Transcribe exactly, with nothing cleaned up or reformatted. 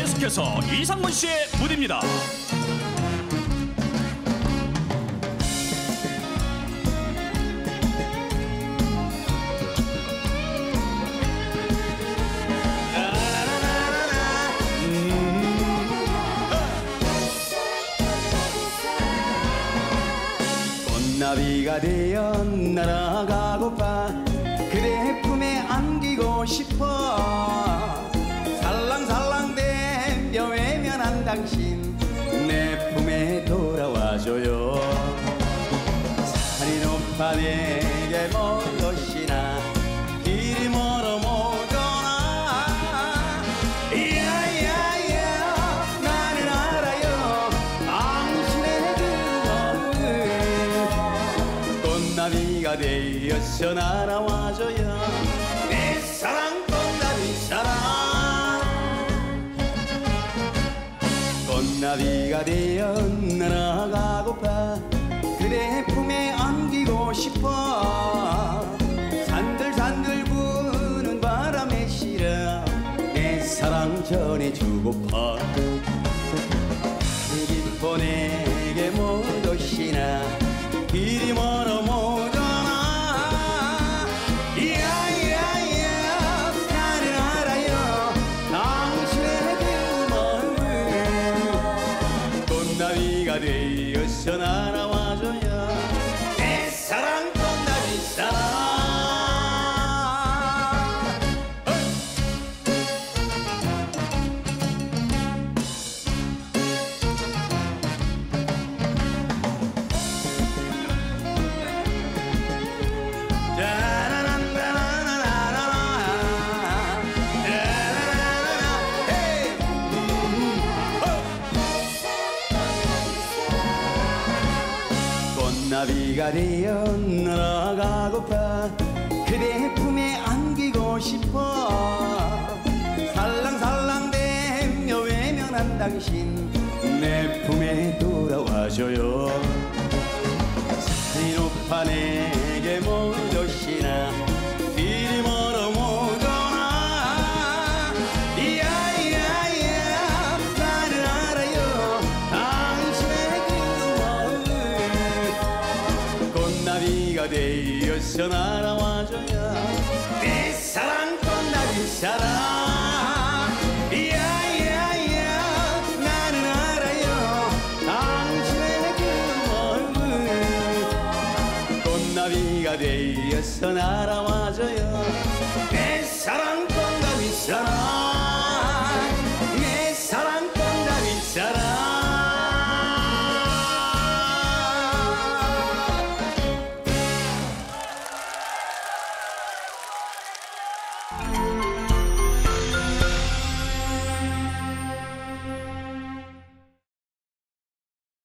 계속해서 이상문 씨의 무대입니다. 나비가 되어 날아가고파 그대 품에 안기고 싶어 살랑살랑대며 외면한 당신 내 품에 돌아와줘요. 산이 높아 내게 멀었시나 길이 멀어 못 오나 야야야 나는 알아요 당신의 그 마음을 꽃나비가 되어서 날아와줘요. 내 사랑 꽃나비 사랑 꽃나비가 되어 날아가고파 그대 품에 안기고 싶어 산들산들 부는 바람에 실어 내 사랑 전해주고파 깊어 내게 못 오시나 길이 멀어 못 오나 야야야 나는 알아요 당신의 그 마음을 꽃나비가 되어서 날아와줘요. 내 사랑 꽃나비 사랑 나비가 되어 날아가고파 그대 품에 안기고 싶어 살랑살랑대며 외면한 당신 내 품에 돌아와줘요. 산이 높아 내게 못 오시나 길이 멀어 못 오나 야야야 나는 알아요 당신의 그 마음을 꽃나비가 되어서 날아와줘요. 내 사랑 꽃나비 사랑 야야야 나는 알아요 당신의 그 마음을 꽃나비가 되어서 날아와줘요. 내 사랑 꽃나비 사랑